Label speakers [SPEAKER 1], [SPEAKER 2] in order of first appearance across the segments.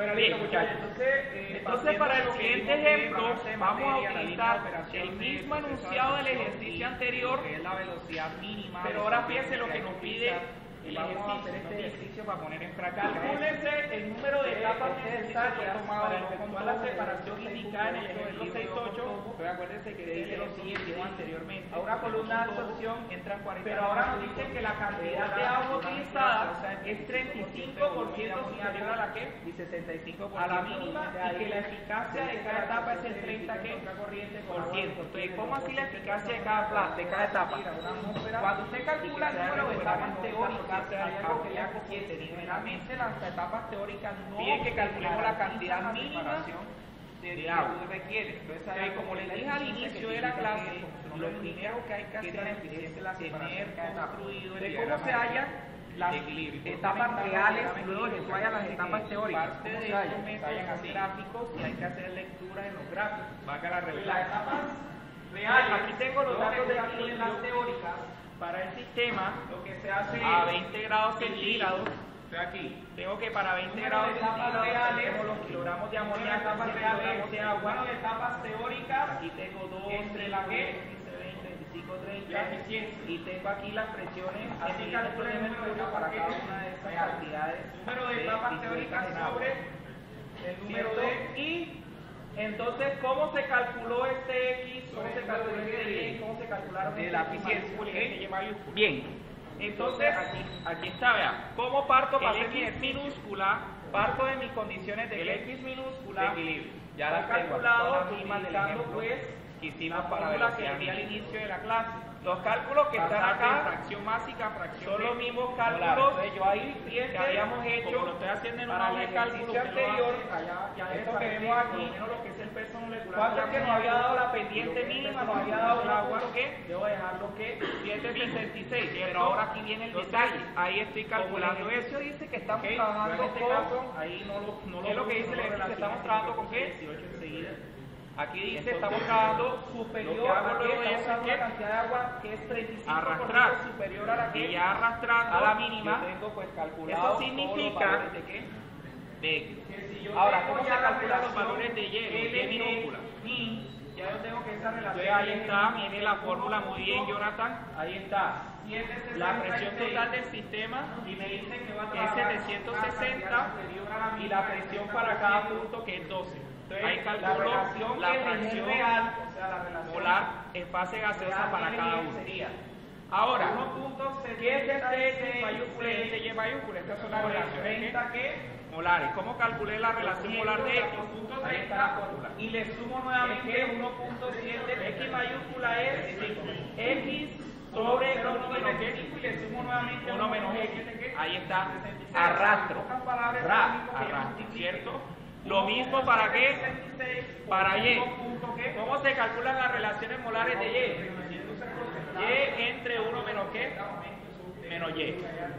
[SPEAKER 1] Bueno,
[SPEAKER 2] bien,
[SPEAKER 1] listo, muchachos.
[SPEAKER 2] Entonces para el siguiente ejemplo vamos a utilizar el mismo enunciado del ejercicio anterior,
[SPEAKER 1] que es la velocidad mínima.
[SPEAKER 2] pero ahora fíjense lo que nos pide el
[SPEAKER 1] Vamos a hacer
[SPEAKER 2] ejercicio.
[SPEAKER 1] este ejercicio para poner en práctica.
[SPEAKER 2] Calcúlese el número de etapas necesarias
[SPEAKER 1] tomado
[SPEAKER 2] para
[SPEAKER 1] los
[SPEAKER 2] efectuar la separación indicada en el ejemplo 6.8.
[SPEAKER 1] Pero acuérdense que dice lo siguiente anteriormente.
[SPEAKER 2] A una columna de absorción
[SPEAKER 1] entran 40.
[SPEAKER 2] pero ahora nos dicen que la cantidad de agua utilizada es 35% superior a la que
[SPEAKER 1] y 65%
[SPEAKER 2] a la mínima y que la eficacia de cada etapa es el 30% por ciento. Entonces, ¿cómo así la eficacia de cada etapa? Cuando usted calcula el número de etapas teóricas, hay algo que le hago 7. Generalmente las etapas teóricas no piden que calculemos la cantidad mínima de agua que requiere. Entonces, como les dije al inicio de la clase, lo primero que hay que hacer es tener construido de cómo se hallan las etapas reales luego de que se hallan las etapas teóricas. Parte de estos métodos son gráficos y hay que hacer lecturas en los gráficos. Valga la redundancia. Las etapas reales, aquí tengo los datos de las teóricas. Para el sistema, lo que se hace a 20 grados centígrados, aquí, tengo que para 20 grados centígrados tenemos los kilogramos de amoníaco, etapas reales de agua, etapas teóricas, aquí tengo 2, entre la que 25, 30, y tengo aquí las presiones, así calculo el número de etapas para cada una de esas cantidades, número de etapas teóricas sobre el número de y entonces, ¿cómo se calculó este X? ¿Cómo se calculó este Y? ¿Cómo se calcularon
[SPEAKER 1] de
[SPEAKER 2] este
[SPEAKER 1] la
[SPEAKER 2] X
[SPEAKER 1] eficiencia?
[SPEAKER 2] mayúscula?
[SPEAKER 1] Bien.
[SPEAKER 2] Entonces, aquí está, vean. ¿Cómo parto para hacer mi X minúscula? Parto de mis condiciones de que X minúscula
[SPEAKER 1] de equilibrio. Ya
[SPEAKER 2] está
[SPEAKER 1] las tengo,
[SPEAKER 2] calculado
[SPEAKER 1] son las mismas del
[SPEAKER 2] utilizando
[SPEAKER 1] ejemplo
[SPEAKER 2] pues
[SPEAKER 1] que hicimos
[SPEAKER 2] la
[SPEAKER 1] para
[SPEAKER 2] fórmula que
[SPEAKER 1] velocidad
[SPEAKER 2] vi al
[SPEAKER 1] mínima.
[SPEAKER 2] inicio de la clase. Los cálculos que están acá, fracción básica, fracción son los mismos cálculos
[SPEAKER 1] yo ahí
[SPEAKER 2] que habíamos hecho, como lo estoy haciendo en un aula de cálculo anterior, esto que vemos aquí, lo que es el peso molecular. ¿Cuánto es que nos había dado la pendiente mínima? Nos había dado el agua, ¿qué? Debo dejarlo que 766, pero ahora aquí viene el detalle, ahí estoy calculando eso.
[SPEAKER 1] Dice que estamos
[SPEAKER 2] trabajando
[SPEAKER 1] en este
[SPEAKER 2] con,
[SPEAKER 1] caso,
[SPEAKER 2] ahí ¿qué es lo que dice el ejercicio? Estamos trabajando con qué?
[SPEAKER 1] 18 enseguida.
[SPEAKER 2] Aquí dice, estamos trabajando superior a la cantidad de agua que es 35% superior a la que ya arrastrando a la mínima.
[SPEAKER 1] Tengo pues calculado.
[SPEAKER 2] Eso significa
[SPEAKER 1] de qué?
[SPEAKER 2] De X.
[SPEAKER 1] Ahora, ¿cómo se calculan
[SPEAKER 2] los valores de Y? Y minúscula. Ya yo tengo que esa relación. Ahí está, viene la fórmula muy bien, Jonathan. Ahí está. La presión total del sistema y me dicen que va a trabajar 760 y la presión para cada punto que es 12. Ahí calculo la fracción real, o sea, la relación molar en fase gaseosa para cada uno. Ahora, ¿qué es este X mayúscula y este Y mayúscula? Estas son las relaciones molares. ¿Cómo calculé la relación molar de X? Ahí está la fórmula. Y le sumo nuevamente 1.7. X mayúscula es X sobre 1 menos X y le sumo nuevamente 1 menos X. Ahí está. Arrastro. Arrastro, ¿cierto? Lo mismo para qué? Para Y. ¿Cómo se calculan las relaciones molares de Y? Y entre 1 menos qué? Menos Y.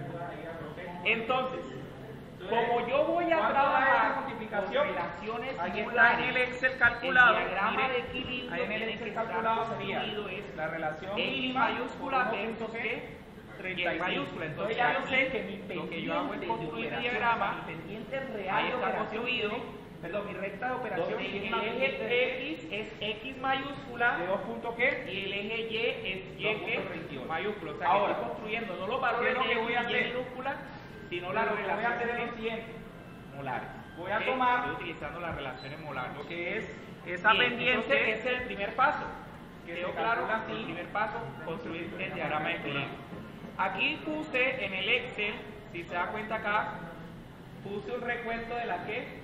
[SPEAKER 2] Entonces, como yo voy a trabajar multiplicación, relaciones ahí está en el Excel calculado, el diagrama de equilibrio en el Excel calculado sería la relación X mayúscula versus ¿qué? Y mayúscula. Entonces ya yo sé que mi pendiente de construir mi diagrama, mi pendiente real ahí está construido, perdón, mi recta de operación, y el eje X es X mayúscula de 2 puntos ¿qué? Y el eje Y es Y ¿qué? Mayúscula. O sea, que estoy construyendo no los valores de X y Y minúscula, sino las relaciones. Voy a hacer lo siguiente, molares. Voy a tomar, estoy utilizando las relaciones molares, lo que es esa pendiente, es el primer paso. Quedó claro, el primer paso, construir el diagrama de equilibrio. Aquí puse en el Excel, si se da cuenta acá, puse un recuento de la que,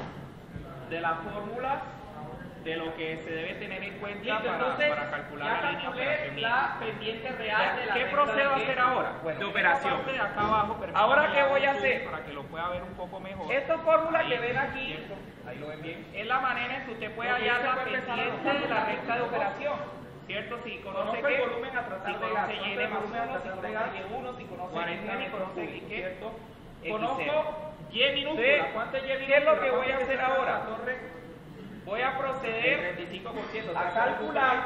[SPEAKER 2] de las fórmulas, de lo que se debe tener en cuenta para calcular la línea operación. La pendiente real de la ¿qué procedo a hacer ahora? Bueno, de operación. De acá abajo, ahora, ¿qué voy a hacer? Para que lo pueda ver un poco mejor. Esta fórmula que ven aquí, ¿cierto? Ahí lo ven bien, es la manera en que usted puede hallar la pendiente de la recta de operación. ¿Cierto? Si conoce el volumen a tratar de gas, si conoce volumen a tratar de gas, Y1, si conoce 40 y conoce Y, ¿cierto? Conozco Y minúscula. ¿Cuánto es Y minúscula? ¿Qué es lo que voy a hacer ahora? Voy a proceder 35%, a calcular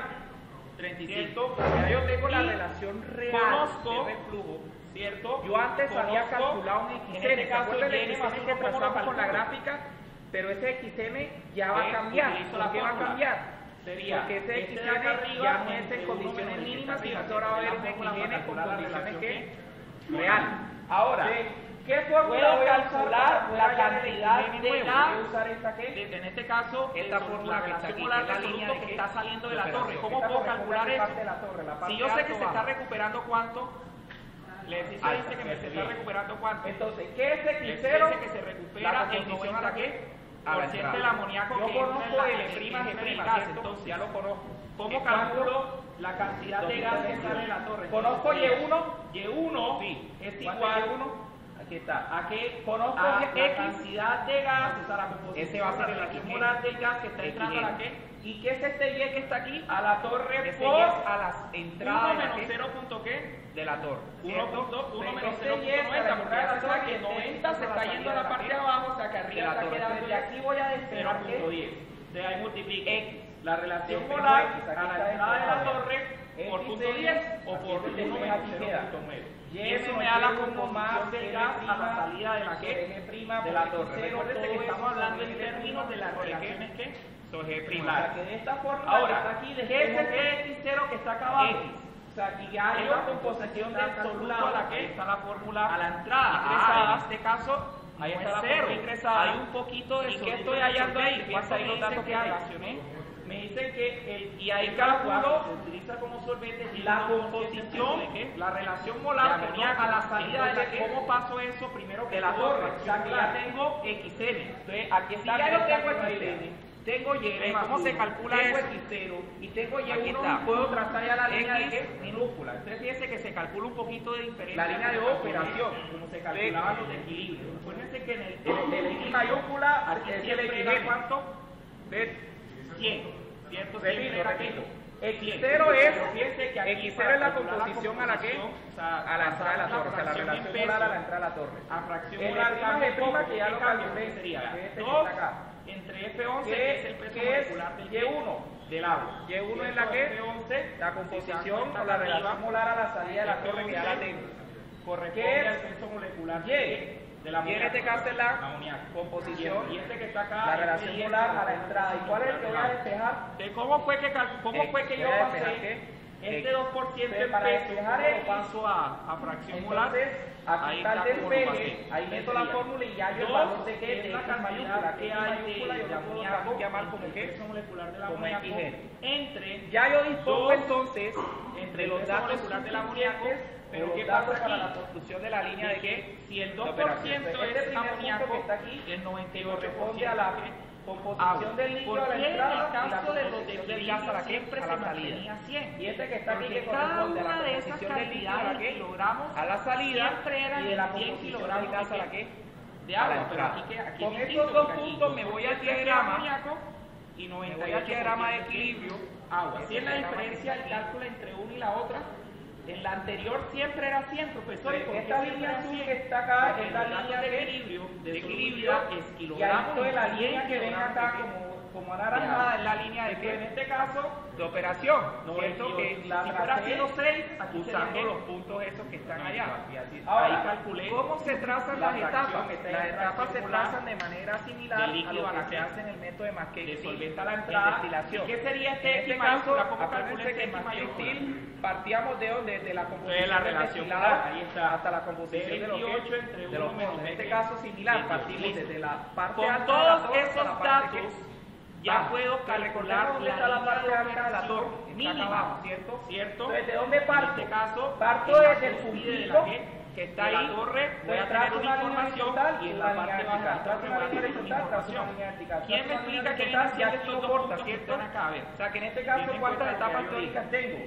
[SPEAKER 2] 35%. Ya yo tengo la relación real de reflujo, ¿cierto? Yo antes había calculado un X. En este caso, Y que trazamos con la gráfica,
[SPEAKER 3] pero ese XM ya va a cambiar. ¿Por qué va a cambiar?
[SPEAKER 2] Sería
[SPEAKER 3] Porque ese
[SPEAKER 2] este de
[SPEAKER 3] XM
[SPEAKER 2] acá arriba
[SPEAKER 3] ya no es
[SPEAKER 2] entre
[SPEAKER 3] en
[SPEAKER 2] uno
[SPEAKER 3] condiciones
[SPEAKER 2] menos el que
[SPEAKER 3] mínimas,
[SPEAKER 2] está
[SPEAKER 3] sino
[SPEAKER 2] arriba,
[SPEAKER 3] que ahora va a haber un
[SPEAKER 2] que es la
[SPEAKER 3] XM con
[SPEAKER 2] calcular la
[SPEAKER 3] condiciones
[SPEAKER 2] relación
[SPEAKER 3] que
[SPEAKER 2] que
[SPEAKER 3] real. Ahora, ¿qué fórmula
[SPEAKER 2] puedo
[SPEAKER 3] voy a
[SPEAKER 2] calcular
[SPEAKER 3] usar
[SPEAKER 2] la
[SPEAKER 3] para hallar el
[SPEAKER 2] cantidad
[SPEAKER 3] XM
[SPEAKER 2] de
[SPEAKER 3] nuevo?
[SPEAKER 2] gas.
[SPEAKER 3] Voy a usar esta que
[SPEAKER 2] En este caso,
[SPEAKER 3] esta fórmula que está aquí,
[SPEAKER 2] molar
[SPEAKER 3] que es la
[SPEAKER 2] del
[SPEAKER 3] línea
[SPEAKER 2] producto
[SPEAKER 3] de
[SPEAKER 2] que
[SPEAKER 3] que
[SPEAKER 2] está saliendo de la
[SPEAKER 3] operación.
[SPEAKER 2] torre. ¿Cómo
[SPEAKER 3] Esta
[SPEAKER 2] puedo
[SPEAKER 3] corresponde
[SPEAKER 2] calcular
[SPEAKER 3] a la
[SPEAKER 2] eso?
[SPEAKER 3] parte de la torre, la parte
[SPEAKER 2] Si yo sé que
[SPEAKER 3] alto,
[SPEAKER 2] se está
[SPEAKER 3] bajo.
[SPEAKER 2] recuperando cuánto, el ejercicio
[SPEAKER 3] Alta,
[SPEAKER 2] dice que me se está
[SPEAKER 3] bien.
[SPEAKER 2] recuperando cuánto.
[SPEAKER 3] Entonces, ¿qué es
[SPEAKER 2] Dice
[SPEAKER 3] X0?
[SPEAKER 2] que se recupera
[SPEAKER 3] La
[SPEAKER 2] el
[SPEAKER 3] composición
[SPEAKER 2] 90
[SPEAKER 3] a la que
[SPEAKER 2] por ciento del amoníaco
[SPEAKER 3] yo
[SPEAKER 2] que entra en
[SPEAKER 3] conozco
[SPEAKER 2] la
[SPEAKER 3] el
[SPEAKER 2] G',
[SPEAKER 3] G',
[SPEAKER 2] gas,
[SPEAKER 3] ¿cierto?
[SPEAKER 2] entonces
[SPEAKER 3] Ya lo conozco.
[SPEAKER 2] ¿cómo calculo la cantidad de gas que sale de la torre?
[SPEAKER 3] Conozco Y1.
[SPEAKER 2] Y1
[SPEAKER 3] Sí.
[SPEAKER 2] es
[SPEAKER 3] ¿Cuánto
[SPEAKER 2] igual
[SPEAKER 3] es Y1? Aquí está.
[SPEAKER 2] a que
[SPEAKER 3] Conozco
[SPEAKER 2] a
[SPEAKER 3] X.
[SPEAKER 2] la cantidad de gas, o sea, la composición,
[SPEAKER 3] Ese va a ser
[SPEAKER 2] la
[SPEAKER 3] el
[SPEAKER 2] relación
[SPEAKER 3] XG.
[SPEAKER 2] molar del gas que está entrando a la que
[SPEAKER 3] ¿Y qué es este Y que está aquí?
[SPEAKER 2] a la torre
[SPEAKER 3] Ese
[SPEAKER 2] por
[SPEAKER 3] Y es a las
[SPEAKER 2] 1
[SPEAKER 3] entradas de la
[SPEAKER 2] menos
[SPEAKER 3] que-
[SPEAKER 2] 0 punto qué,
[SPEAKER 3] de la torre.
[SPEAKER 2] 1 menos
[SPEAKER 3] Este Y es
[SPEAKER 2] 0.90, porque ya se sabe que
[SPEAKER 3] este
[SPEAKER 2] 90 se está yendo a la parte de abajo, o sea que arriba
[SPEAKER 3] la
[SPEAKER 2] está
[SPEAKER 3] torre.
[SPEAKER 2] quedando
[SPEAKER 3] Desde aquí voy a despejar
[SPEAKER 2] 0.10. Entonces ahí multiplico
[SPEAKER 3] X.
[SPEAKER 2] la relación
[SPEAKER 3] Despejo
[SPEAKER 2] molar
[SPEAKER 3] X, aquí
[SPEAKER 2] a la
[SPEAKER 3] está
[SPEAKER 2] entrada de la
[SPEAKER 3] despejado.
[SPEAKER 2] torre por
[SPEAKER 3] X
[SPEAKER 2] punto
[SPEAKER 3] sería,
[SPEAKER 2] 10 o
[SPEAKER 3] aquí
[SPEAKER 2] por
[SPEAKER 3] se
[SPEAKER 2] 1
[SPEAKER 3] despeja,
[SPEAKER 2] menos
[SPEAKER 3] aquí queda.
[SPEAKER 2] 0.9.
[SPEAKER 3] Y
[SPEAKER 2] Y eso
[SPEAKER 3] M
[SPEAKER 2] me da la
[SPEAKER 3] más
[SPEAKER 2] composición del
[SPEAKER 3] M'
[SPEAKER 2] gas a la salida de la
[SPEAKER 3] sobre
[SPEAKER 2] que
[SPEAKER 3] M'
[SPEAKER 2] de la
[SPEAKER 3] por
[SPEAKER 2] torre.
[SPEAKER 3] X0,
[SPEAKER 2] Recuerden que
[SPEAKER 3] todo
[SPEAKER 2] estamos
[SPEAKER 3] eso
[SPEAKER 2] hablando
[SPEAKER 3] sobre
[SPEAKER 2] en
[SPEAKER 3] M'
[SPEAKER 2] términos de las
[SPEAKER 3] sobre
[SPEAKER 2] relaciones que son G'.
[SPEAKER 3] O sea, que de esta forma
[SPEAKER 2] Ahora,
[SPEAKER 3] que está aquí,
[SPEAKER 2] ¿qué es
[SPEAKER 3] despejo
[SPEAKER 2] este X0 que está acá abajo?
[SPEAKER 3] X. O sea, y ya hay
[SPEAKER 2] Es
[SPEAKER 3] una
[SPEAKER 2] la
[SPEAKER 3] composición del
[SPEAKER 2] soluto
[SPEAKER 3] soluto
[SPEAKER 2] a la que está la fórmula
[SPEAKER 3] a la entrada.
[SPEAKER 2] ingresada.
[SPEAKER 3] En este caso,
[SPEAKER 2] Ahí
[SPEAKER 3] no
[SPEAKER 2] está
[SPEAKER 3] es
[SPEAKER 2] la
[SPEAKER 3] cero.
[SPEAKER 2] fórmula ingresada.
[SPEAKER 3] Hay un poquito de
[SPEAKER 2] ¿Y qué
[SPEAKER 3] soluto
[SPEAKER 2] estoy
[SPEAKER 3] de
[SPEAKER 2] hallando ahí?
[SPEAKER 3] solvente.
[SPEAKER 2] Piensa ahí los datos que hay.
[SPEAKER 3] relacioné.
[SPEAKER 2] Me dicen que
[SPEAKER 3] Y ahí
[SPEAKER 2] el
[SPEAKER 3] calculo
[SPEAKER 2] calculo se utiliza como solvente
[SPEAKER 3] la composición,
[SPEAKER 2] la relación molar
[SPEAKER 3] de
[SPEAKER 2] amoníaco a la salida de la
[SPEAKER 3] entonces,
[SPEAKER 2] que cómo paso eso primero que
[SPEAKER 3] de la
[SPEAKER 2] todo,
[SPEAKER 3] torre.
[SPEAKER 2] o sea que ya tengo XM.
[SPEAKER 3] Entonces, aquí
[SPEAKER 2] Si
[SPEAKER 3] está.
[SPEAKER 2] ya yo tengo
[SPEAKER 3] esta
[SPEAKER 2] XM,
[SPEAKER 3] tengo Y,
[SPEAKER 2] ¿cómo se calcula
[SPEAKER 3] tengo
[SPEAKER 2] eso?
[SPEAKER 3] X0 y tengo
[SPEAKER 2] Aquí
[SPEAKER 3] Y1,
[SPEAKER 2] está.
[SPEAKER 3] puedo trazar ya la línea de
[SPEAKER 2] X
[SPEAKER 3] qué?
[SPEAKER 2] minúscula. Entonces fíjense que se calcula un poquito de diferencia.
[SPEAKER 3] La línea de operación,
[SPEAKER 2] como se calculaban los de equilibrio. Acuérdense que en el
[SPEAKER 3] X mayúscula
[SPEAKER 2] aquí
[SPEAKER 3] es el
[SPEAKER 2] siempre era
[SPEAKER 3] XM.
[SPEAKER 2] ¿cuánto?
[SPEAKER 3] ¿Ves?
[SPEAKER 2] 100. ¿Cierto?
[SPEAKER 3] Repito,
[SPEAKER 2] Siempre era
[SPEAKER 3] repito.
[SPEAKER 2] que
[SPEAKER 3] X0 es,
[SPEAKER 2] Pero fíjense que aquí
[SPEAKER 3] X0
[SPEAKER 2] para
[SPEAKER 3] es la
[SPEAKER 2] calcular
[SPEAKER 3] composición a la que,
[SPEAKER 2] o sea,
[SPEAKER 3] a la entrada de la torre, o sea, la
[SPEAKER 2] fracción en
[SPEAKER 3] relación
[SPEAKER 2] peso
[SPEAKER 3] molar a la entrada de la torre.
[SPEAKER 2] a fracción
[SPEAKER 3] El
[SPEAKER 2] molar
[SPEAKER 3] F'
[SPEAKER 2] cambia
[SPEAKER 3] G'
[SPEAKER 2] poco,
[SPEAKER 3] que ya lo
[SPEAKER 2] cambia,
[SPEAKER 3] calculé,
[SPEAKER 2] sería
[SPEAKER 3] que es este que
[SPEAKER 2] 2
[SPEAKER 3] está acá.
[SPEAKER 2] entre F11
[SPEAKER 3] ¿Qué
[SPEAKER 2] que es el peso
[SPEAKER 3] qué es
[SPEAKER 2] molecular del
[SPEAKER 3] Y1?
[SPEAKER 2] del agua.
[SPEAKER 3] Y1 es la que,
[SPEAKER 2] F11,
[SPEAKER 3] la composición o la relación molar a la salida de la torre que ya la tengo.
[SPEAKER 2] corresponde
[SPEAKER 3] ¿Qué es?
[SPEAKER 2] al peso molecular
[SPEAKER 3] Y.
[SPEAKER 2] de la
[SPEAKER 3] Y en este caso es la
[SPEAKER 2] amoníaco.
[SPEAKER 3] composición,
[SPEAKER 2] Y este que está acá,
[SPEAKER 3] la relación
[SPEAKER 2] F10,
[SPEAKER 3] molar a la entrada. ¿Y cuál es el que voy a despejar?
[SPEAKER 2] ¿De cómo fue que, yo
[SPEAKER 3] Voy a despejar
[SPEAKER 2] pasé
[SPEAKER 3] qué?
[SPEAKER 2] este 2% en
[SPEAKER 3] para
[SPEAKER 2] peso?
[SPEAKER 3] despejar
[SPEAKER 2] ¿Cómo lo
[SPEAKER 3] X,
[SPEAKER 2] paso a fracción molar?
[SPEAKER 3] Entonces, aquí está el
[SPEAKER 2] cómo lo
[SPEAKER 3] despeje,
[SPEAKER 2] pasé.
[SPEAKER 3] ahí meto la fórmula y ya yo el
[SPEAKER 2] Dos,
[SPEAKER 3] valor de que
[SPEAKER 2] es
[SPEAKER 3] de
[SPEAKER 2] la
[SPEAKER 3] X
[SPEAKER 2] cantidad
[SPEAKER 3] mayúscula,
[SPEAKER 2] que
[SPEAKER 3] X
[SPEAKER 2] hay
[SPEAKER 3] mayúscula, yo
[SPEAKER 2] de
[SPEAKER 3] lo puedo
[SPEAKER 2] amoníaco,
[SPEAKER 3] llamar como
[SPEAKER 2] el
[SPEAKER 3] que
[SPEAKER 2] peso molecular del
[SPEAKER 3] como
[SPEAKER 2] amoníaco
[SPEAKER 3] XG.
[SPEAKER 2] entre
[SPEAKER 3] ya yo dispongo
[SPEAKER 2] dos,
[SPEAKER 3] entonces entre los datos
[SPEAKER 2] molecular del amoníaco,
[SPEAKER 3] suficientes,
[SPEAKER 2] pero
[SPEAKER 3] los
[SPEAKER 2] ¿qué
[SPEAKER 3] datos
[SPEAKER 2] pasa
[SPEAKER 3] para
[SPEAKER 2] aquí?
[SPEAKER 3] la construcción de la línea de que
[SPEAKER 2] si el
[SPEAKER 3] de
[SPEAKER 2] 2%
[SPEAKER 3] operación. Este
[SPEAKER 2] es
[SPEAKER 3] primer
[SPEAKER 2] amoníaco,
[SPEAKER 3] punto que está aquí
[SPEAKER 2] el 98%
[SPEAKER 3] corresponde a la composición del líquido a la
[SPEAKER 2] ¿Por qué
[SPEAKER 3] entrada
[SPEAKER 2] en el
[SPEAKER 3] y la
[SPEAKER 2] caso de los de
[SPEAKER 3] composición del gas a la que
[SPEAKER 2] siempre
[SPEAKER 3] a
[SPEAKER 2] se
[SPEAKER 3] la salida.
[SPEAKER 2] mantenía 100?
[SPEAKER 3] Y este que está aquí
[SPEAKER 2] Porque
[SPEAKER 3] que
[SPEAKER 2] cada
[SPEAKER 3] corresponde a la
[SPEAKER 2] una de esas
[SPEAKER 3] composición del líquido a la
[SPEAKER 2] cantidades
[SPEAKER 3] que
[SPEAKER 2] en kilogramos
[SPEAKER 3] a la salida
[SPEAKER 2] siempre eran
[SPEAKER 3] y de la
[SPEAKER 2] 100
[SPEAKER 3] composición del
[SPEAKER 2] kilogramos
[SPEAKER 3] gas a
[SPEAKER 2] de
[SPEAKER 3] la
[SPEAKER 2] qué?
[SPEAKER 3] que
[SPEAKER 2] De
[SPEAKER 3] a la
[SPEAKER 2] agua, pero
[SPEAKER 3] entrada.
[SPEAKER 2] aquí
[SPEAKER 3] Con
[SPEAKER 2] es
[SPEAKER 3] estos
[SPEAKER 2] distinto,
[SPEAKER 3] dos
[SPEAKER 2] porque aquí
[SPEAKER 3] puntos me voy al
[SPEAKER 2] 2%
[SPEAKER 3] diagrama
[SPEAKER 2] amoníaco y
[SPEAKER 3] me voy al diagrama de equilibrio.
[SPEAKER 2] agua. Así es la
[SPEAKER 3] Este
[SPEAKER 2] diferencia del cálculo entre una y la otra. En la anterior siempre era 100, profesor. ¿Y por qué
[SPEAKER 3] Esta
[SPEAKER 2] siempre
[SPEAKER 3] línea
[SPEAKER 2] era
[SPEAKER 3] azul
[SPEAKER 2] 100?
[SPEAKER 3] que está acá
[SPEAKER 2] Porque
[SPEAKER 3] es la
[SPEAKER 2] los datos
[SPEAKER 3] línea
[SPEAKER 2] de
[SPEAKER 3] de
[SPEAKER 2] equilibrio,
[SPEAKER 3] de
[SPEAKER 2] equilibrio es
[SPEAKER 3] y ahí
[SPEAKER 2] kilogramos.
[SPEAKER 3] toda la
[SPEAKER 2] 100
[SPEAKER 3] línea que ven
[SPEAKER 2] kilogramos
[SPEAKER 3] acá
[SPEAKER 2] de
[SPEAKER 3] como anaranjada es la línea de que en este caso de operación, ¿cierto? Que
[SPEAKER 2] si
[SPEAKER 3] la
[SPEAKER 2] fuera
[SPEAKER 3] tracé
[SPEAKER 2] 06, aquí
[SPEAKER 3] usando
[SPEAKER 2] sería
[SPEAKER 3] los puntos esos que están allá.
[SPEAKER 2] ahí
[SPEAKER 3] Ahora,
[SPEAKER 2] calculé
[SPEAKER 3] ¿cómo se trazan
[SPEAKER 2] la
[SPEAKER 3] las
[SPEAKER 2] fracción
[SPEAKER 3] etapas?
[SPEAKER 2] que está en
[SPEAKER 3] Las
[SPEAKER 2] la
[SPEAKER 3] etapas se
[SPEAKER 2] fracción molar
[SPEAKER 3] trazan de manera similar
[SPEAKER 2] del
[SPEAKER 3] a
[SPEAKER 2] líquido
[SPEAKER 3] lo
[SPEAKER 2] a la
[SPEAKER 3] que se
[SPEAKER 2] que
[SPEAKER 3] hace en el método de
[SPEAKER 2] de
[SPEAKER 3] McKay
[SPEAKER 2] solvente a la
[SPEAKER 3] en
[SPEAKER 2] entrada.
[SPEAKER 3] destilación.
[SPEAKER 2] ¿Y qué sería este
[SPEAKER 3] En
[SPEAKER 2] X
[SPEAKER 3] este caso,
[SPEAKER 2] mayúscula? ¿Cómo calculé
[SPEAKER 3] acuérdense
[SPEAKER 2] este
[SPEAKER 3] que
[SPEAKER 2] X
[SPEAKER 3] McKay
[SPEAKER 2] mayúscula?
[SPEAKER 3] partíamos de donde de la composición
[SPEAKER 2] la
[SPEAKER 3] del
[SPEAKER 2] relación
[SPEAKER 3] destilado
[SPEAKER 2] molar, ahí está.
[SPEAKER 3] hasta la composición de los
[SPEAKER 2] 28 entre
[SPEAKER 3] de los
[SPEAKER 2] 1 menos
[SPEAKER 3] monos. En este
[SPEAKER 2] 20.
[SPEAKER 3] caso similar,
[SPEAKER 2] 28.
[SPEAKER 3] partimos
[SPEAKER 2] Listo.
[SPEAKER 3] desde la parte
[SPEAKER 2] Con
[SPEAKER 3] alta de la
[SPEAKER 2] todos
[SPEAKER 3] torre hasta
[SPEAKER 2] esos
[SPEAKER 3] la parte
[SPEAKER 2] datos,
[SPEAKER 3] que
[SPEAKER 2] ya puedo calcular
[SPEAKER 3] recordemos dónde está la parte
[SPEAKER 2] línea de
[SPEAKER 3] alta de la torre,
[SPEAKER 2] operación
[SPEAKER 3] está
[SPEAKER 2] mínima,
[SPEAKER 3] acá abajo, ¿cierto?
[SPEAKER 2] ¿Cierto?
[SPEAKER 3] Entonces, ¿de dónde parto?
[SPEAKER 2] En este caso,
[SPEAKER 3] Parto
[SPEAKER 2] en la
[SPEAKER 3] desde el
[SPEAKER 2] cúspide de la
[SPEAKER 3] puntito que está
[SPEAKER 2] de la
[SPEAKER 3] ahí,
[SPEAKER 2] torre, voy a
[SPEAKER 3] trazo
[SPEAKER 2] tener una
[SPEAKER 3] una línea
[SPEAKER 2] información
[SPEAKER 3] horizontal
[SPEAKER 2] y en
[SPEAKER 3] una
[SPEAKER 2] la
[SPEAKER 3] línea
[SPEAKER 2] parte baja de
[SPEAKER 3] vertical.
[SPEAKER 2] la
[SPEAKER 3] Trazo
[SPEAKER 2] torre
[SPEAKER 3] una
[SPEAKER 2] voy a
[SPEAKER 3] línea
[SPEAKER 2] tener
[SPEAKER 3] horizontal, trazo
[SPEAKER 2] información.
[SPEAKER 3] una línea vertical.
[SPEAKER 2] ¿Quién me
[SPEAKER 3] Trazo una
[SPEAKER 2] explica
[SPEAKER 3] línea
[SPEAKER 2] qué vienen
[SPEAKER 3] horizontal, ya
[SPEAKER 2] siendo estos
[SPEAKER 3] esto
[SPEAKER 2] dos
[SPEAKER 3] corta,
[SPEAKER 2] puntos que
[SPEAKER 3] ¿cierto?
[SPEAKER 2] están acá? A ver.
[SPEAKER 3] O sea, que en este caso,
[SPEAKER 2] Ten en
[SPEAKER 3] ¿cuántas
[SPEAKER 2] cuenta lo que
[SPEAKER 3] etapas
[SPEAKER 2] yo
[SPEAKER 3] teóricas tengo?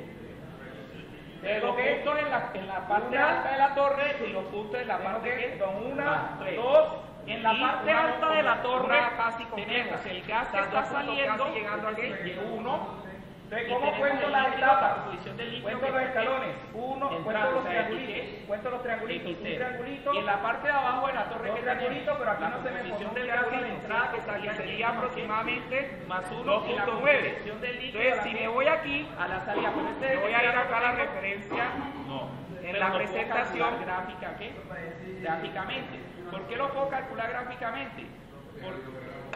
[SPEAKER 2] Los
[SPEAKER 3] que
[SPEAKER 2] puntos en la parte
[SPEAKER 3] una,
[SPEAKER 2] alta de la torre y los puntos en la
[SPEAKER 3] tengo
[SPEAKER 2] parte
[SPEAKER 3] que
[SPEAKER 2] que
[SPEAKER 3] son una,
[SPEAKER 2] tres.
[SPEAKER 3] dos,
[SPEAKER 2] En la
[SPEAKER 3] y
[SPEAKER 2] parte
[SPEAKER 3] una
[SPEAKER 2] alta de la torre
[SPEAKER 3] una casi completa.
[SPEAKER 2] tenemos el gas que
[SPEAKER 3] Están
[SPEAKER 2] está
[SPEAKER 3] dos puntos
[SPEAKER 2] saliendo,
[SPEAKER 3] casi llegando aquí.
[SPEAKER 2] Y1.
[SPEAKER 3] Entonces,
[SPEAKER 2] Y
[SPEAKER 3] ¿cómo
[SPEAKER 2] tenemos
[SPEAKER 3] cuento
[SPEAKER 2] el
[SPEAKER 3] las
[SPEAKER 2] líquido,
[SPEAKER 3] etapas?
[SPEAKER 2] la composición del líquido
[SPEAKER 3] Cuento
[SPEAKER 2] que
[SPEAKER 3] los
[SPEAKER 2] está
[SPEAKER 3] escalones. Uno,
[SPEAKER 2] entrando,
[SPEAKER 3] cuento los
[SPEAKER 2] o sea,
[SPEAKER 3] triangulitos. Cuento los triangulitos. Un
[SPEAKER 2] X0.
[SPEAKER 3] triangulito.
[SPEAKER 2] Y en la parte de abajo de la torre
[SPEAKER 3] Dos
[SPEAKER 2] que
[SPEAKER 3] triangulitos, pero aquí
[SPEAKER 2] la
[SPEAKER 3] no se me
[SPEAKER 2] composición
[SPEAKER 3] formó
[SPEAKER 2] del
[SPEAKER 3] un
[SPEAKER 2] gas a la
[SPEAKER 3] triángulo,
[SPEAKER 2] entrada que
[SPEAKER 3] ¿cierto?
[SPEAKER 2] salía
[SPEAKER 3] Sería aproximadamente
[SPEAKER 2] más 1 y la
[SPEAKER 3] 2.9.
[SPEAKER 2] composición del líquido
[SPEAKER 3] Entonces,
[SPEAKER 2] a la
[SPEAKER 3] si
[SPEAKER 2] que-
[SPEAKER 3] me voy aquí,
[SPEAKER 2] a la salida, pero este
[SPEAKER 3] voy a ir acá a la
[SPEAKER 2] tengo-
[SPEAKER 3] referencia
[SPEAKER 2] No.
[SPEAKER 3] en
[SPEAKER 2] Pero
[SPEAKER 3] la
[SPEAKER 2] lo puedo
[SPEAKER 3] presentación.
[SPEAKER 2] calcular gráficamente. ¿Por qué lo puedo calcular gráficamente?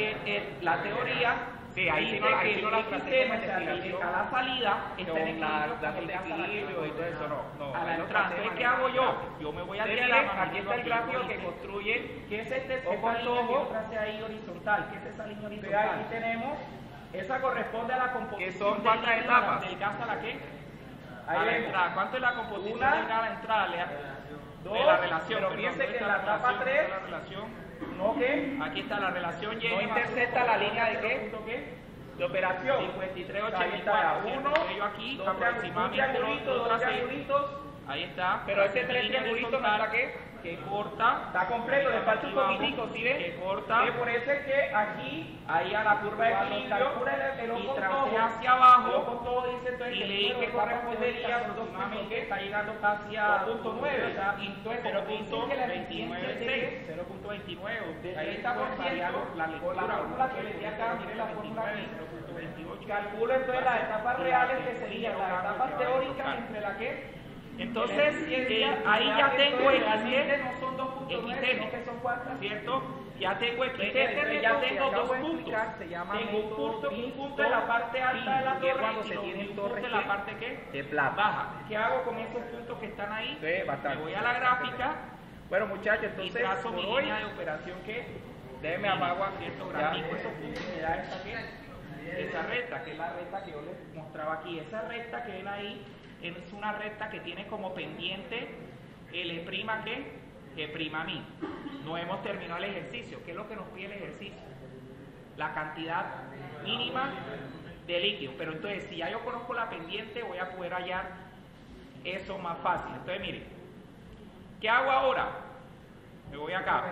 [SPEAKER 2] que la teoría
[SPEAKER 3] Sí, ahí sí
[SPEAKER 2] dice
[SPEAKER 3] no la-
[SPEAKER 2] que
[SPEAKER 3] ahí sí no la
[SPEAKER 2] el
[SPEAKER 3] traté
[SPEAKER 2] sistema,
[SPEAKER 3] como
[SPEAKER 2] o sea,
[SPEAKER 3] investigación.
[SPEAKER 2] a la salida está en
[SPEAKER 3] Con
[SPEAKER 2] equilibrio
[SPEAKER 3] la
[SPEAKER 2] con
[SPEAKER 3] datos
[SPEAKER 2] el
[SPEAKER 3] de
[SPEAKER 2] gas a la
[SPEAKER 3] equilibrio y todo eso, no.
[SPEAKER 2] a la
[SPEAKER 3] ahí lo
[SPEAKER 2] entrada.
[SPEAKER 3] traté de
[SPEAKER 2] Entonces, ¿qué
[SPEAKER 3] manera
[SPEAKER 2] hago yo?
[SPEAKER 3] gráfica.
[SPEAKER 2] Yo me voy al
[SPEAKER 3] Usted
[SPEAKER 2] diagrama,
[SPEAKER 3] mire, aquí está el gráfico que construye
[SPEAKER 2] ¿qué es esta
[SPEAKER 3] ojo
[SPEAKER 2] línea que
[SPEAKER 3] antojo.
[SPEAKER 2] yo tracé ahí horizontal? ¿Qué es esa línea
[SPEAKER 3] Entonces,
[SPEAKER 2] horizontal?
[SPEAKER 3] aquí
[SPEAKER 2] tenemos, esa corresponde a la composición
[SPEAKER 3] Que son
[SPEAKER 2] del
[SPEAKER 3] cuántas
[SPEAKER 2] líquido
[SPEAKER 3] etapas.
[SPEAKER 2] del gas a la qué?
[SPEAKER 3] Ahí
[SPEAKER 2] A la
[SPEAKER 3] vemos.
[SPEAKER 2] entrada. ¿Cuánto es la composición
[SPEAKER 3] Una,
[SPEAKER 2] del gas a la entrada?
[SPEAKER 3] dos,
[SPEAKER 2] De la relación.
[SPEAKER 3] pero
[SPEAKER 2] perdón,
[SPEAKER 3] fíjense
[SPEAKER 2] ¿dónde
[SPEAKER 3] que
[SPEAKER 2] está
[SPEAKER 3] en la
[SPEAKER 2] la
[SPEAKER 3] etapa
[SPEAKER 2] relación?
[SPEAKER 3] tres,
[SPEAKER 2] ¿Dónde está la relación?
[SPEAKER 3] ¿no qué?
[SPEAKER 2] Aquí está la relación Y.
[SPEAKER 3] No intersecta la línea de qué?
[SPEAKER 2] punto qué?
[SPEAKER 3] De operación.
[SPEAKER 2] 5384.
[SPEAKER 3] Uno,
[SPEAKER 2] Yo aquí
[SPEAKER 3] dos
[SPEAKER 2] aproximadamente
[SPEAKER 3] triangulitos, dos triangulitos.
[SPEAKER 2] Ahí está.
[SPEAKER 3] Pero ese
[SPEAKER 2] La
[SPEAKER 3] tres
[SPEAKER 2] línea
[SPEAKER 3] triangulitos no
[SPEAKER 2] horizontal
[SPEAKER 3] está qué?
[SPEAKER 2] que corta.
[SPEAKER 3] Está completo, le falta un
[SPEAKER 2] Abajo,
[SPEAKER 3] poquitico, ¿sí ven?
[SPEAKER 2] que corta.
[SPEAKER 3] Por eso es que aquí, ahí a la curva de
[SPEAKER 2] Cuando
[SPEAKER 3] equilibrio,
[SPEAKER 2] calcula el
[SPEAKER 3] y
[SPEAKER 2] ojo
[SPEAKER 3] tracé
[SPEAKER 2] todo
[SPEAKER 3] hacia abajo,
[SPEAKER 2] el ojo todo dice entonces
[SPEAKER 3] y
[SPEAKER 2] que el
[SPEAKER 3] leí
[SPEAKER 2] número
[SPEAKER 3] que
[SPEAKER 2] de etapas
[SPEAKER 3] correspondería
[SPEAKER 2] teóricas
[SPEAKER 3] son
[SPEAKER 2] aproximadamente
[SPEAKER 3] 2.9,
[SPEAKER 2] está llegando casi a
[SPEAKER 3] 2.9,
[SPEAKER 2] o sea, y entonces
[SPEAKER 3] 0.29,
[SPEAKER 2] 0.29.
[SPEAKER 3] Ahí
[SPEAKER 2] Ahí
[SPEAKER 3] está
[SPEAKER 2] está
[SPEAKER 3] por ciento,
[SPEAKER 2] la
[SPEAKER 3] con la
[SPEAKER 2] lectura,
[SPEAKER 3] fórmula que le di acá, mire la fórmula aquí.
[SPEAKER 2] 0.28.
[SPEAKER 3] calculo entonces las etapas reales que serían las etapas teóricas entre las que
[SPEAKER 2] Entonces, ahí ya tengo
[SPEAKER 3] realmente
[SPEAKER 2] XT,
[SPEAKER 3] no son 2.9,
[SPEAKER 2] XT,
[SPEAKER 3] sino que son cuántas.
[SPEAKER 2] ¿cierto? Ya tengo XT,
[SPEAKER 3] Este
[SPEAKER 2] ya
[SPEAKER 3] método que
[SPEAKER 2] tengo
[SPEAKER 3] acabo
[SPEAKER 2] dos
[SPEAKER 3] de
[SPEAKER 2] puntos.
[SPEAKER 3] explicar se llama
[SPEAKER 2] Tengo un
[SPEAKER 3] método
[SPEAKER 2] punto en la parte alta de la
[SPEAKER 3] que es
[SPEAKER 2] torre
[SPEAKER 3] cuando
[SPEAKER 2] y
[SPEAKER 3] se
[SPEAKER 2] un
[SPEAKER 3] tienen
[SPEAKER 2] punto
[SPEAKER 3] torres
[SPEAKER 2] en la
[SPEAKER 3] ¿qué?
[SPEAKER 2] parte ¿qué?
[SPEAKER 3] De plata.
[SPEAKER 2] Baja. ¿Qué hago con esos puntos que están ahí?
[SPEAKER 3] Sí, bastante.
[SPEAKER 2] Me voy a la gráfica
[SPEAKER 3] Bueno, muchachos,
[SPEAKER 2] y
[SPEAKER 3] entonces
[SPEAKER 2] trazo
[SPEAKER 3] por
[SPEAKER 2] mi
[SPEAKER 3] hoy
[SPEAKER 2] línea de operación que
[SPEAKER 3] déjeme apago
[SPEAKER 2] cierto
[SPEAKER 3] ya.
[SPEAKER 2] grafico esos puntos y me da esa recta, que es la recta que yo les mostraba aquí. Esa recta que ven ahí es una recta que tiene como pendiente L' que G' mi. No hemos terminado el ejercicio. ¿Qué es lo que nos pide el ejercicio? La cantidad mínima de líquido. Pero entonces, si ya yo conozco la pendiente, voy a poder hallar eso más fácil. Entonces, miren, ¿qué hago ahora? Me voy acá.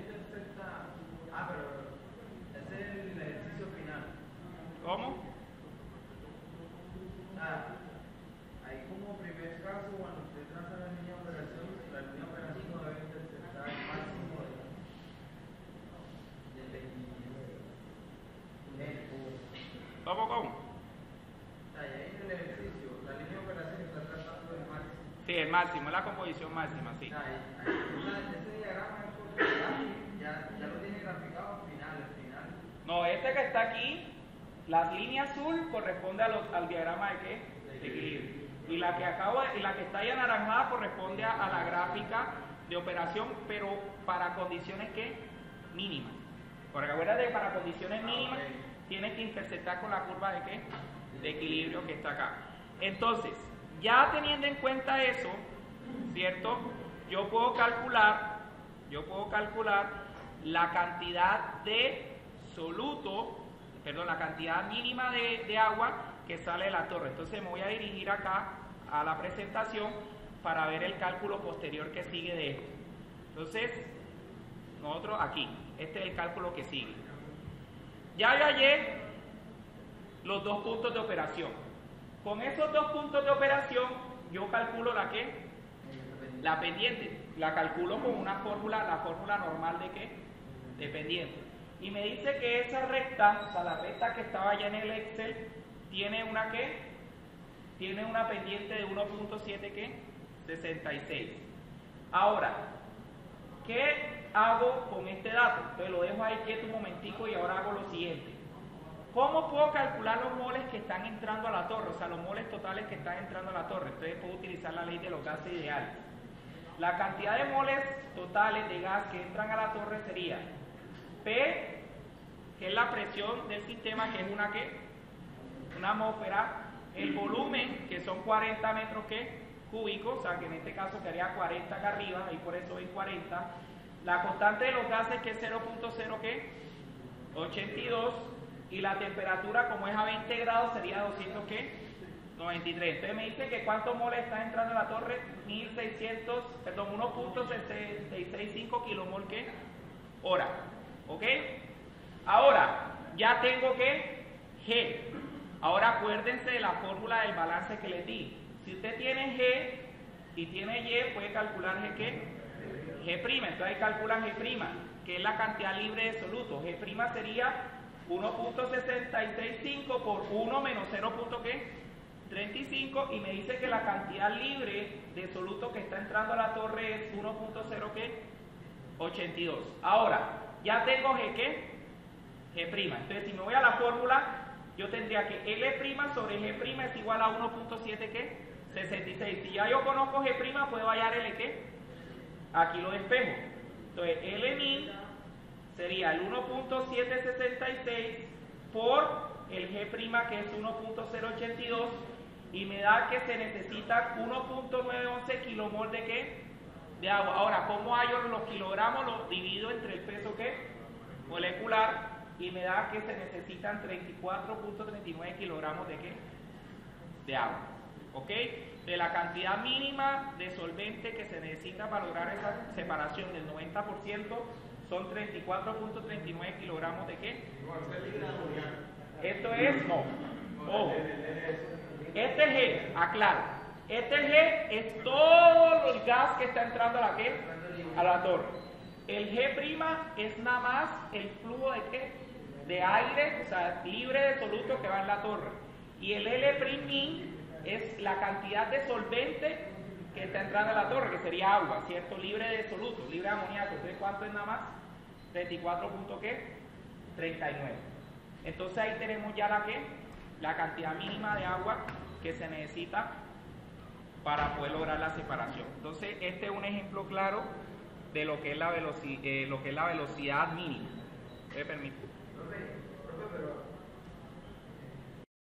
[SPEAKER 2] ¿Cómo?
[SPEAKER 4] Ahí como primer caso, cuando usted traza la línea de operación no debe intersectar el máximo del equilibrio.
[SPEAKER 2] ¿Cómo?
[SPEAKER 4] Ahí en el ejercicio, la línea de operación está tratando el máximo.
[SPEAKER 2] Sí, el máximo, es la composición máxima, sí.
[SPEAKER 4] Ese diagrama es porque ya lo tiene graficado al final.
[SPEAKER 2] No, este que está aquí, la línea azul corresponde al diagrama de qué? De equilibrio. Y la que está ahí anaranjada corresponde a la gráfica de operación, pero para condiciones ¿qué? Mínimas. Porque acuérdate que para condiciones mínimas tienes que intersectar con la curva de qué? De equilibrio que está acá. Entonces, ya teniendo en cuenta eso, ¿cierto? Yo puedo calcular la cantidad de soluto, perdón, la cantidad mínima de agua que sale de la torre. Entonces me voy a dirigir acá a la presentación para ver el cálculo posterior que sigue de esto. Entonces, nosotros aquí, este es el cálculo que sigue. Ya yo hallé los dos puntos de operación. Con esos dos puntos de operación, yo calculo la ¿qué? La pendiente. La calculo con una fórmula, la fórmula normal de ¿qué? De pendiente. Y me dice que esa recta, o sea, la recta que estaba allá en el Excel, tiene una ¿qué? Tiene una pendiente de 1.7 ¿qué? 66. Ahora, ¿qué hago con este dato? Entonces lo dejo ahí quieto un momentico y ahora hago lo siguiente. ¿Cómo puedo calcular los moles que están entrando a la torre? O sea, los moles totales que están entrando a la torre. Entonces puedo utilizar la ley de los gases ideales. La cantidad de moles totales de gas que entran a la torre sería P, que es la presión del sistema, que es una ¿qué? Una atmósfera, el volumen, que son 40 metros ¿qué? Cúbicos, o sea que en este caso quedaría 40 acá arriba, ahí por eso ven 40. La constante de los gases, que es 0.0 ¿qué? 82, y la temperatura, como es a 20 grados, sería 200 ¿qué? 93. Entonces me dice que cuántos moles están entrando a la torre, 1.665 kilomol ¿qué? Hora. ¿Ok? Ahora, ya tengo que G. Ahora acuérdense de la fórmula del balance que les di. Si usted tiene G y tiene Y, puede calcular G ¿qué? G'. Entonces ahí calculan G', que es la cantidad libre de soluto. G' sería 1.665 por 1 menos 0.35 y me dice que la cantidad libre de soluto que está entrando a la torre es 1.0 ¿qué? 82. Ahora, ya tengo G ¿qué? G'. Entonces, si me voy a la fórmula, yo tendría que L' sobre G' es igual a 1.7, ¿qué? 66. Si ya yo conozco G', puedo hallar L, ¿qué? Aquí lo despejo. Entonces, L min sería el 1.766 por el G' que es 1.082 y me da que se necesita 1.911 kilomol de ¿qué? De agua. Ahora, ¿cómo hallo los kilogramos? Los divido entre el peso ¿qué? Molecular y me da que se necesitan 34.39 kilogramos de ¿qué? De agua. ¿Ok? De la cantidad mínima de solvente que se necesita para lograr esa separación del 90% son 34.39 kilogramos de ¿qué? Esto es, no, ojo, este G, aclaro, este G es todo el gas que está entrando a la ¿qué? A la torre. El G' es nada más el flujo de ¿qué? De aire, o sea, libre de soluto que va en la torre. Y el L' es la cantidad de solvente que está entrando a la torre, que sería agua, ¿cierto? Libre de soluto, libre de amoníaco. Entonces, ¿cuánto es nada más? 34.39. Entonces ahí tenemos ya la cantidad mínima de agua que se necesita para poder lograr la separación. Entonces, este es un ejemplo claro de lo que es la velocidad mínima. ¿Me permite?
[SPEAKER 4] Profe, pero